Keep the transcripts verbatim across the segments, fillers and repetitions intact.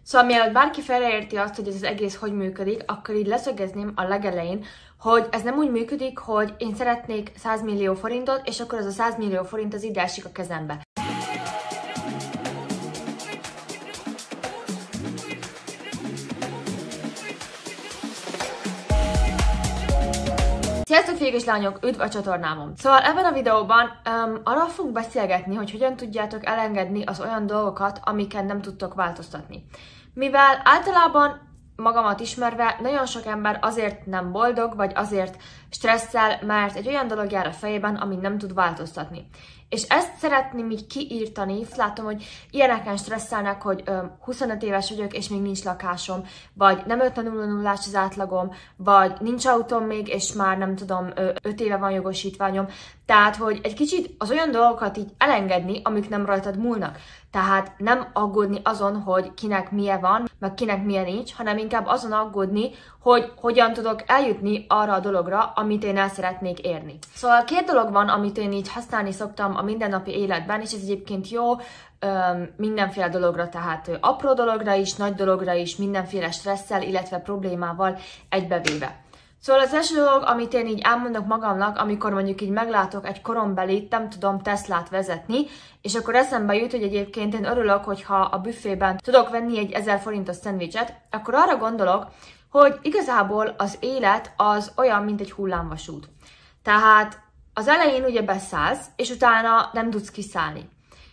Szóval mielőtt bárki félreérti azt, hogy ez az egész hogy működik, akkor így leszögezném a legelején, hogy ez nem úgy működik, hogy én szeretnék száz millió forintot, és akkor az a száz millió forint az ide esik a kezembe. Sziasztok, fiúk és lányok! Üdv a csatornámon! Szóval ebben a videóban um, arról fogunk beszélgetni, hogy hogyan tudjátok elengedni az olyan dolgokat, amiket nem tudtok változtatni. Mivel általában magamat ismerve nagyon sok ember azért nem boldog, vagy azért stresszel, mert egy olyan dolog jár a fejében, amit nem tud változtatni. És ezt szeretném így kiírtani, látom, hogy ilyeneken stresszelnek, hogy ö, huszonöt éves vagyok, és még nincs lakásom, vagy nem ötven nullás az átlagom, vagy nincs autóm még, és már nem tudom, öt éve van jogosítványom. Tehát, hogy egy kicsit az olyan dolgokat így elengedni, amik nem rajtad múlnak. Tehát nem aggódni azon, hogy kinek milyen van, meg kinek milyen nincs, hanem inkább azon aggódni, hogy hogyan tudok eljutni arra a dologra, amit én el szeretnék érni. Szóval két dolog van, amit én így használni szoktam a mindennapi életben, és ez egyébként jó öm, mindenféle dologra, tehát apró dologra is, nagy dologra is, mindenféle stresszel, illetve problémával egybevéve. Szóval az első dolog, amit én így elmondok magamnak, amikor mondjuk így meglátok egy korombelit, nem tudom Teslát vezetni, és akkor eszembe jut, hogy egyébként én örülök, hogyha a büfében tudok venni egy ezer forintos szendvicset, akkor arra gondolok, hogy igazából az élet az olyan, mint egy hullámvasút. Tehát az elején ugye beszállsz, és utána nem tudsz kiszállni.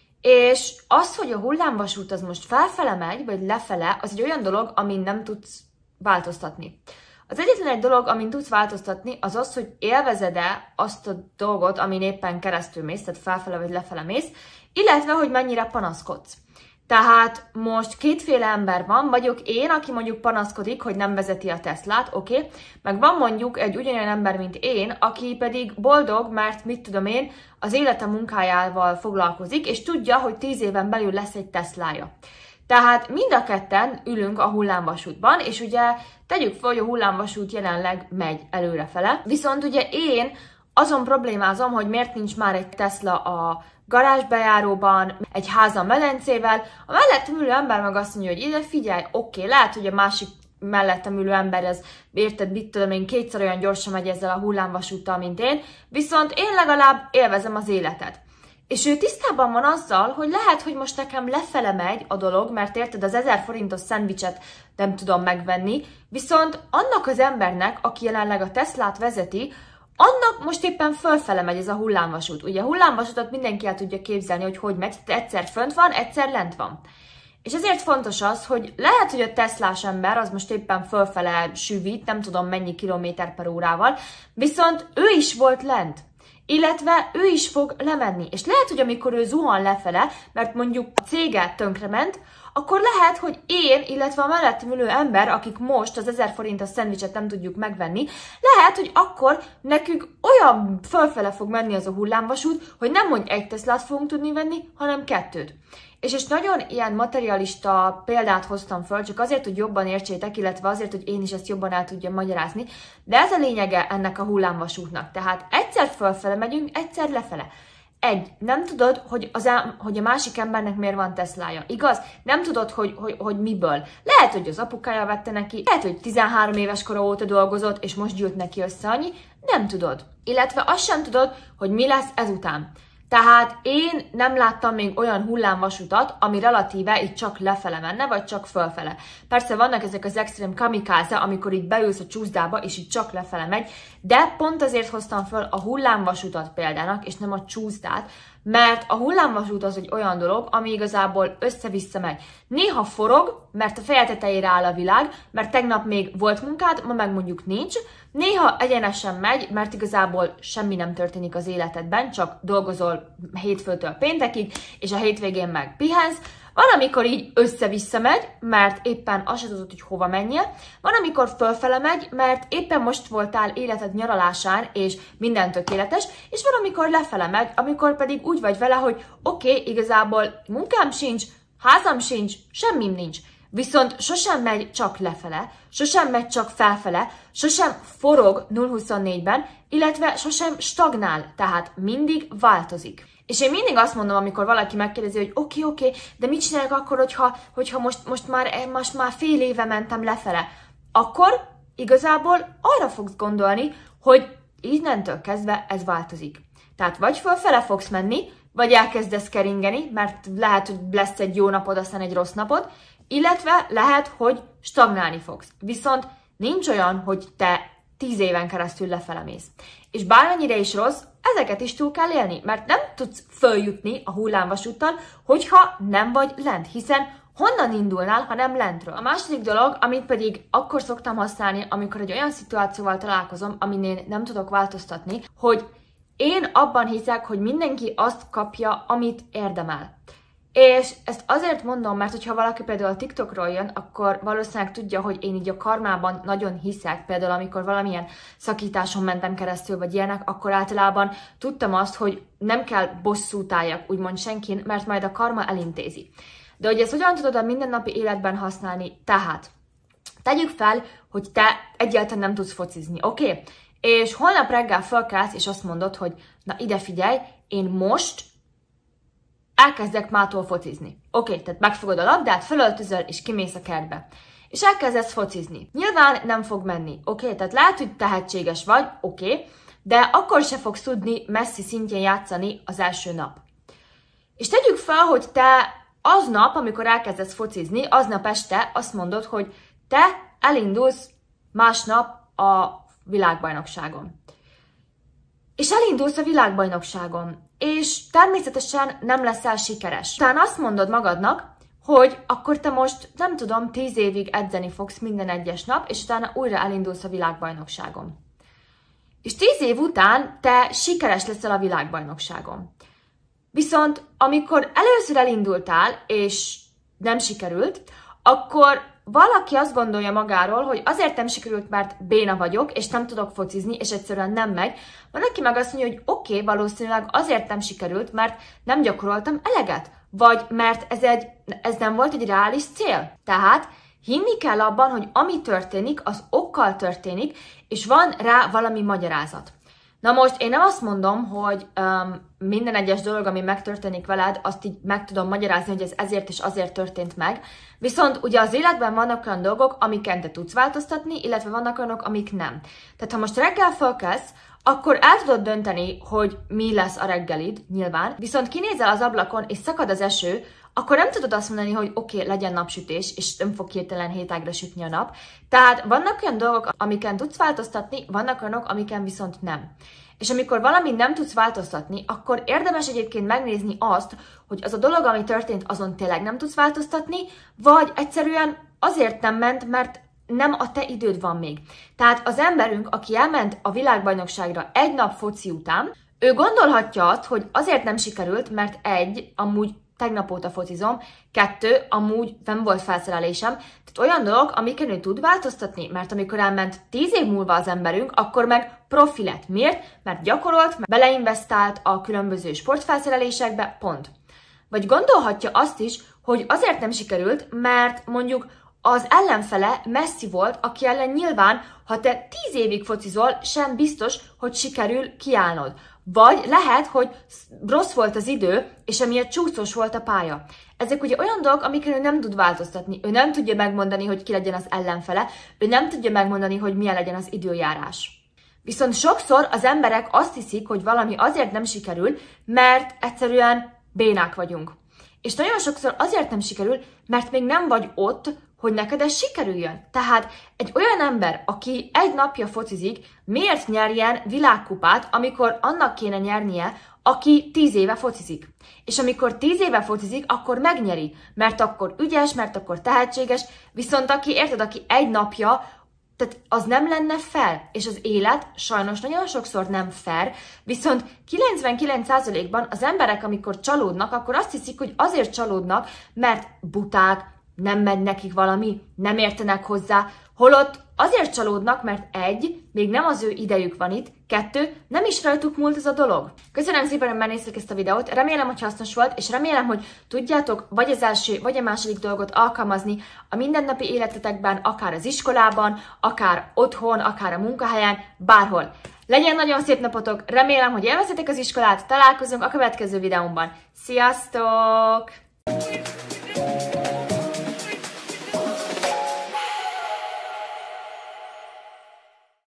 És az, hogy a hullámvasút az most felfele megy, vagy lefele, az egy olyan dolog, amin nem tudsz változtatni. Az egyetlen egy dolog, amin tudsz változtatni, az az, hogy élvezed-e azt a dolgot, amin éppen keresztül mész, tehát felfele vagy lefele mész, illetve, hogy mennyire panaszkodsz. Tehát most kétféle ember van, vagyok én, aki mondjuk panaszkodik, hogy nem vezeti a Teslát, oké, okay? Meg van mondjuk egy ugyanolyan ember, mint én, aki pedig boldog, mert mit tudom én, az élete munkájával foglalkozik, és tudja, hogy tíz éven belül lesz egy Teslája. Tehát mind a ketten ülünk a hullámvasútban, és ugye tegyük fel, hogy a hullámvasút jelenleg megy előrefele, viszont ugye én azon problémázom, hogy miért nincs már egy Tesla a garázsbejáróban, egy házam medencével, a mellettem ülő ember meg azt mondja, hogy ide figyelj, oké, okay, lehet, hogy a másik mellettem ülő ember, ez érted, mit tudom én, kétszer olyan gyorsan megy ezzel a hullámvasúttal, mint én, viszont én legalább élvezem az életet. És ő tisztában van azzal, hogy lehet, hogy most nekem lefele megy a dolog, mert érted, az ezer forintos szendvicset nem tudom megvenni, viszont annak az embernek, aki jelenleg a Teslát vezeti, annak most éppen fölfele megy ez a hullámvasút. Ugye a hullámvasútat mindenki el tudja képzelni, hogy hogy megy, egyszer fönt van, egyszer lent van. És ezért fontos az, hogy lehet, hogy a Teslás ember az most éppen fölfele süvít, nem tudom mennyi kilométer per órával, viszont ő is volt lent. Illetve ő is fog lemenni. És lehet, hogy amikor ő zuhan lefele, mert mondjuk a cége tönkrement, akkor lehet, hogy én, illetve a mellettem ülő ember, akik most az ezer forintos szendvicset nem tudjuk megvenni, lehet, hogy akkor nekünk olyan fölfele fog menni az a hullámvasút, hogy nem mondj egy Teslát fogunk tudni venni, hanem kettőt. És, és nagyon ilyen materialista példát hoztam föl, csak azért, hogy jobban értsétek, illetve azért, hogy én is ezt jobban el tudjam magyarázni, de ez a lényege ennek a hullámvasútnak. Tehát egyszer fölfele megyünk, egyszer lefele. Egy, nem tudod, hogy, az, hogy a másik embernek miért van Teslája, igaz? Nem tudod, hogy, hogy, hogy miből. Lehet, hogy az apukája vette neki, lehet, hogy tizenhárom éves kora óta dolgozott, és most gyűlt neki össze annyi, nem tudod. Illetve azt sem tudod, hogy mi lesz ezután. Tehát én nem láttam még olyan hullámvasutat, ami relatíve így csak lefele menne, vagy csak fölfele. Persze vannak ezek az extrém kamikáze, amikor így beülsz a csúszdába, és így csak lefele megy, de pont azért hoztam föl a hullámvasutat példának, és nem a csúszdát, mert a hullámvasút az egy olyan dolog, ami igazából össze-vissza megy. Néha forog, mert a feje tetejére áll a világ, mert tegnap még volt munkád, ma meg mondjuk nincs. Néha egyenesen megy, mert igazából semmi nem történik az életedben, csak dolgozol hétfőtől péntekig, és a hétvégén meg pihensz. Van, amikor így össze-vissza megy, mert éppen azt se tudod, hogy hova menjél. Van, amikor fölfele megy, mert éppen most voltál életed nyaralásán, és minden tökéletes. És van, amikor lefele megy, amikor pedig úgy vagy vele, hogy oké, okay, igazából munkám sincs, házam sincs, semmim nincs. Viszont sosem megy csak lefele, sosem megy csak felfele, sosem forog nulla huszonnégyben, illetve sosem stagnál, tehát mindig változik. És én mindig azt mondom, amikor valaki megkérdezi, hogy oké, okay, oké, okay, de mit csinálok akkor, hogyha, hogyha most, most, már, most már fél éve mentem lefele? Akkor igazából arra fogsz gondolni, hogy innentől kezdve ez változik. Tehát vagy fölfele fogsz menni, vagy elkezdesz keringeni, mert lehet, hogy lesz egy jó napod, aztán egy rossz napod, illetve lehet, hogy stagnálni fogsz. Viszont nincs olyan, hogy te tíz éven keresztül lefele mész. És bármennyire is rossz, ezeket is túl kell élni, mert nem tudsz följutni a hullámvasúttal, hogyha nem vagy lent, hiszen honnan indulnál, ha nem lentről? A második dolog, amit pedig akkor szoktam használni, amikor egy olyan szituációval találkozom, amin én nem tudok változtatni, hogy én abban hiszek, hogy mindenki azt kapja, amit érdemel. És ezt azért mondom, mert hogyha valaki például a TikTokról jön, akkor valószínűleg tudja, hogy én így a karmában nagyon hiszek. Például amikor valamilyen szakításon mentem keresztül, vagy ilyenek, akkor általában tudtam azt, hogy nem kell bosszút álljak, úgymond senkin, mert majd a karma elintézi. De hogy ezt hogyan tudod a mindennapi életben használni? Tehát tegyük fel, hogy te egyáltalán nem tudsz focizni, oké? Okay? És holnap reggel felkelsz, és azt mondod, hogy na ide figyelj, én most elkezdek mától focizni. Oké, okay, tehát megfogod a labdát, fölöltözöl, és kimész a kertbe. És elkezdesz focizni. Nyilván nem fog menni, oké? Okay? Tehát lehet, hogy tehetséges vagy, oké, okay, de akkor se fogsz tudni messzi szintjén játszani az első nap. És tegyük fel, hogy te aznap, amikor elkezdesz focizni, aznap este azt mondod, hogy te elindulsz másnap a világbajnokságon. És elindulsz a világbajnokságon, és természetesen nem leszel sikeres. Utána azt mondod magadnak, hogy akkor te most, nem tudom, tíz évig edzeni fogsz minden egyes nap, és utána újra elindulsz a világbajnokságon. És tíz év után te sikeres leszel a világbajnokságon. Viszont amikor először elindultál, és nem sikerült, akkor valaki azt gondolja magáról, hogy azért nem sikerült, mert béna vagyok, és nem tudok focizni, és egyszerűen nem megy. Van, aki meg azt mondja, hogy oké, okay, valószínűleg azért nem sikerült, mert nem gyakoroltam eleget. Vagy mert ez, egy, ez nem volt egy reális cél. Tehát hinni kell abban, hogy ami történik, az okkal történik, és van rá valami magyarázat. Na most én nem azt mondom, hogy um, minden egyes dolog, ami megtörténik veled, azt így meg tudom magyarázni, hogy ez ezért és azért történt meg. Viszont ugye az életben vannak olyan dolgok, amiken te tudsz változtatni, illetve vannak olyanok, amik nem. Tehát ha most reggel felkelsz, akkor el tudod dönteni, hogy mi lesz a reggelid, nyilván. Viszont kinézel az ablakon, és szakad az eső, akkor nem tudod azt mondani, hogy oké, okay, legyen napsütés, és nem fog hirtelen hétágra sütni a nap. Tehát vannak olyan dolgok, amiken tudsz változtatni, vannak olyanok, amiken viszont nem. És amikor valamit nem tudsz változtatni, akkor érdemes egyébként megnézni azt, hogy az a dolog, ami történt, azon tényleg nem tudsz változtatni, vagy egyszerűen azért nem ment, mert nem a te időd van még. Tehát az emberünk, aki elment a világbajnokságra egy nap foci után, ő gondolhatja azt, hogy azért nem sikerült, mert egy, amúgy tegnap óta focizom, kettő, amúgy nem volt felszerelésem. Tehát olyan dolog, amiken ő tud változtatni, mert amikor elment tíz év múlva az emberünk, akkor meg profi lett. Miért? Mert gyakorolt, mert beleinvestált a különböző sportfelszerelésekbe, pont. Vagy gondolhatja azt is, hogy azért nem sikerült, mert mondjuk az ellenfele Messi volt, aki ellen nyilván, ha te tíz évig focizol, sem biztos, hogy sikerül kiállnod. Vagy lehet, hogy rossz volt az idő, és emiatt csúszós volt a pálya. Ezek ugye olyan dolgok, amiken ő nem tud változtatni. Ő nem tudja megmondani, hogy ki legyen az ellenfele, ő nem tudja megmondani, hogy milyen legyen az időjárás. Viszont sokszor az emberek azt hiszik, hogy valami azért nem sikerül, mert egyszerűen bénák vagyunk. És nagyon sokszor azért nem sikerül, mert még nem vagy ott, hogy neked ez sikerüljön. Tehát egy olyan ember, aki egy napja focizik, miért nyerjen világkupát, amikor annak kéne nyernie, aki tíz éve focizik. És amikor tíz éve focizik, akkor megnyeri, mert akkor ügyes, mert akkor tehetséges, viszont aki, érted, aki egy napja, tehát az nem lenne fair, és az élet sajnos nagyon sokszor nem fair, viszont kilencvenkilenc százalékban az emberek, amikor csalódnak, akkor azt hiszik, hogy azért csalódnak, mert buták, nem megy nekik valami, nem értenek hozzá, holott azért csalódnak, mert egy, még nem az ő idejük van itt, kettő, nem is rajtuk múlt ez a dolog. Köszönöm szépen, hogy megnéztek ezt a videót, remélem, hogy hasznos volt, és remélem, hogy tudjátok vagy az első, vagy a második dolgot alkalmazni a mindennapi életetekben, akár az iskolában, akár otthon, akár a munkahelyen, bárhol. Legyen nagyon szép napotok, remélem, hogy élvezitek az iskolát, találkozunk a következő videómban. Sziasztok!